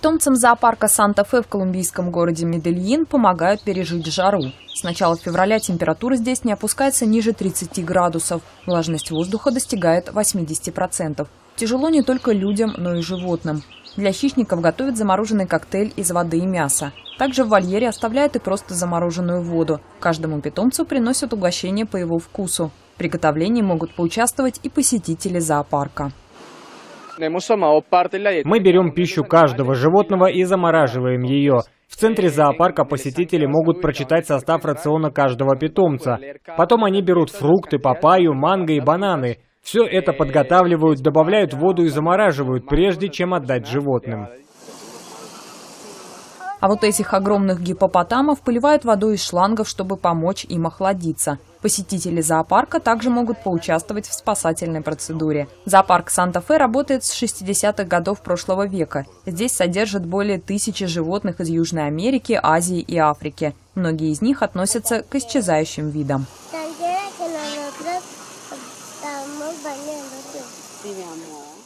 Питомцам зоопарка Санта-Фе в колумбийском городе Медельин помогают пережить жару. С начала февраля температура здесь не опускается ниже 30 градусов. Влажность воздуха достигает 80%. Тяжело не только людям, но и животным. Для хищников готовят замороженный коктейль из воды и мяса. Также в вольере оставляют и просто замороженную воду. Каждому питомцу приносят угощение по его вкусу. В приготовлении могут поучаствовать и посетители зоопарка. Мы берем пищу каждого животного и замораживаем ее. В центре зоопарка посетители могут прочитать состав рациона каждого питомца. Потом они берут фрукты, папайю, манго и бананы. Все это подготавливают, добавляют воду и замораживают, прежде чем отдать животным. А вот этих огромных гиппопотамов поливают водой из шлангов, чтобы помочь им охладиться. Посетители зоопарка также могут поучаствовать в спасательной процедуре. Зоопарк Санта-Фе работает с 60-х годов прошлого века. Здесь содержат более 1000 животных из Южной Америки, Азии и Африки. Многие из них относятся к исчезающим видам. Sí, mi amor.